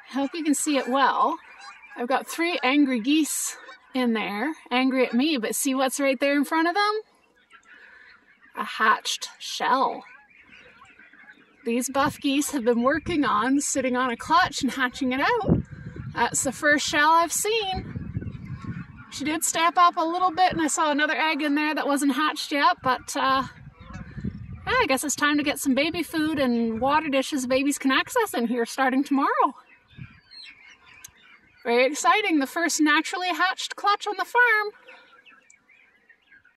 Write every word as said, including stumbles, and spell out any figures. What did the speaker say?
I hope you can see it well. I've got three angry geese in there, angry at me, but see what's right there in front of them? A hatched shell. These buff geese have been working on sitting on a clutch and hatching it out. That's the first shell I've seen. She did step up a little bit and I saw another egg in there that wasn't hatched yet, but uh, yeah, I guess it's time to get some baby food and water dishes babies can access in here starting tomorrow. Very exciting, the first naturally hatched clutch on the farm.